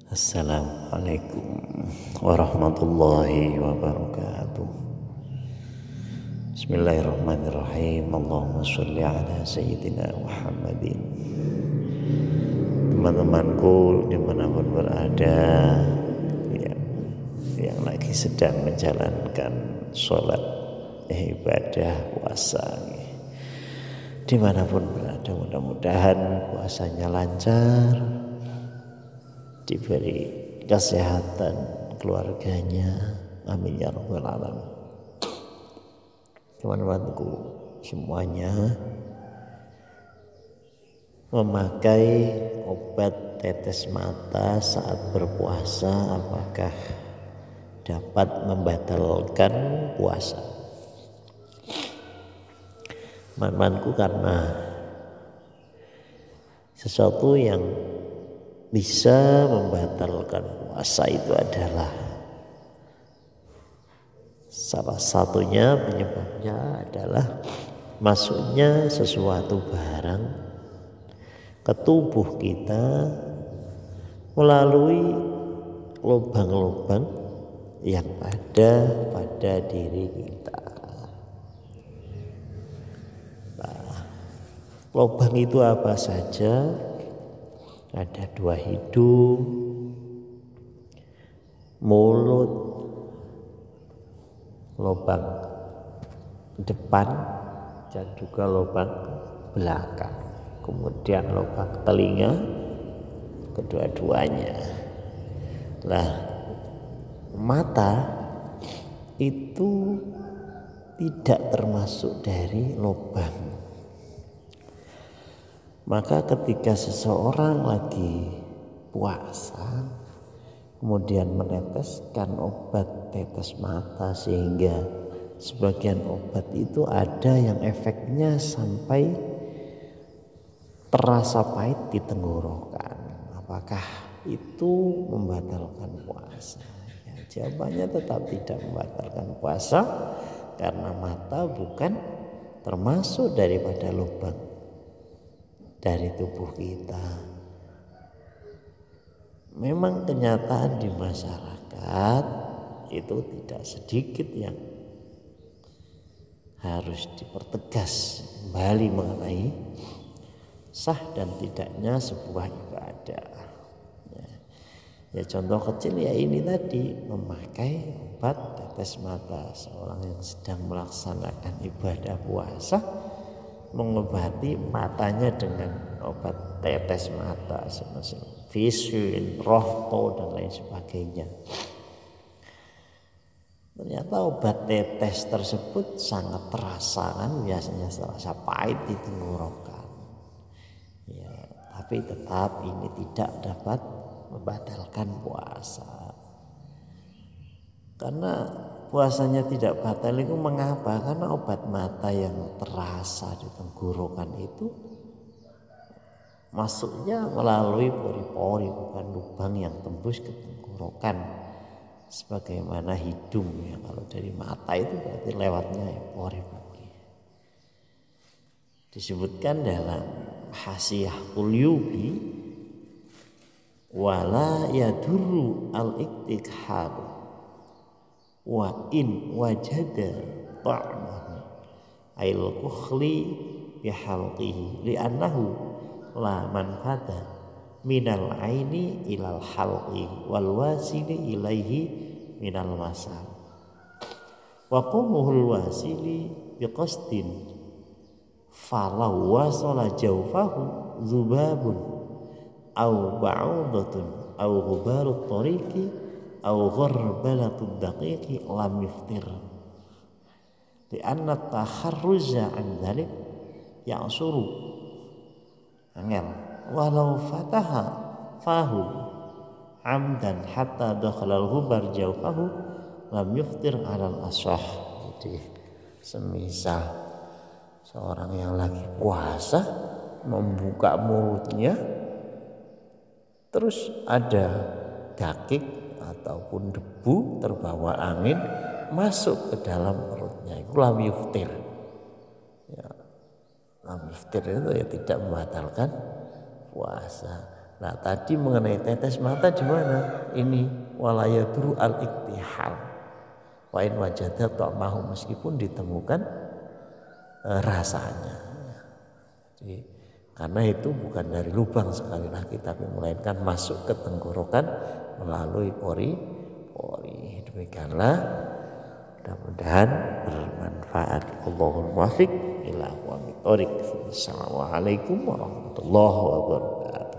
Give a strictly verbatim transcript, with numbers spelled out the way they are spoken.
Assalamualaikum warahmatullahi wabarakatuh. Bismillahirrahmanirrahim. Allahumma sholli ala sayyidina Muhammadin. Teman-temanku dimanapun berada yang, yang lagi sedang menjalankan sholat ibadah puasa, dimanapun berada, mudah-mudahan puasanya lancar, diberi kesehatan keluarganya, amin ya rabbal alamin. Teman-temanku semuanya, memakai obat tetes mata saat berpuasa apakah dapat membatalkan puasa? Teman-temanku, karena sesuatu yang bisa membatalkan puasa itu adalah salah satunya, penyebabnya adalah masuknya sesuatu barang ke tubuh kita melalui lubang-lubang yang ada pada diri kita. Nah, lubang itu apa saja? Ada dua: hidung, mulut, lubang depan, dan juga lubang belakang. Kemudian lubang telinga, kedua-duanya. Lah, mata itu tidak termasuk dari lubang. Maka ketika seseorang lagi puasa kemudian meneteskan obat tetes mata, sehingga sebagian obat itu ada yang efeknya sampai terasa pahit di tenggorokan, apakah itu membatalkan puasa? Ya, jawabannya tetap tidak membatalkan puasa, karena mata bukan termasuk daripada lubang dari tubuh kita. Memang kenyataan di masyarakat itu tidak sedikit yang harus dipertegas kembali mengenai sah dan tidaknya sebuah ibadah. Ya, ya contoh kecil ya ini tadi, memakai obat tetes mata. Seorang yang sedang melaksanakan ibadah puasa mengobati matanya dengan obat tetes mata, semacam Visuin, Rohto, dan lain sebagainya. Ternyata obat tetes tersebut sangat terasa, kan biasanya terasa pahit di tenggorokan. Ya, tapi tetap ini tidak dapat membatalkan puasa. Karena puasanya tidak batal itu mengapa? Karena obat mata yang terasa di tenggorokan itu masuknya melalui pori-pori, bukan lubang yang tembus ke tenggorokan sebagaimana hidung ya. Kalau dari mata itu berarti lewatnya ya pori-pori. Disebutkan dalam Hasiyah Qulyubi, wala yadurru al-iktikhal wa in wajada ta'mahu ail kukhli bihalqihi li'annahu la manfata minal aini ilal halqi wal wasili ilaihi minal masam wa qumuhul wasili biqasdin falau wasala jawfahu zubabun au ba'udatun au ghubarut tariqi au gharbalatud daqiqi lam yuftir li anna takharruja an dzalik ya'suru angel walau fataha fahu amdan hatta dakhala al-ghubar jawfahu lam yuftir 'alal ashah. Jadi semisal seorang yang lagi puasa membuka mulutnya, terus ada dakik ataupun debu terbawa angin masuk ke dalam perutnya, itu lam yuftir. Ya, lam yuftir itu ya tidak membatalkan puasa. Nah tadi mengenai tetes mata di mana? Ini walayadru al-iktihal. Wa in wajada ta'mahu, meskipun ditemukan e, rasanya. Jadi, karena itu bukan dari lubang sekali lagi, tapi melainkan masuk ke tenggorokan melalui pori-pori. Demikianlah, mudah-mudahan bermanfaat. Allahul muwaffiq ila aqwamit thoriq. Assalamualaikum warahmatullahi wabarakatuh.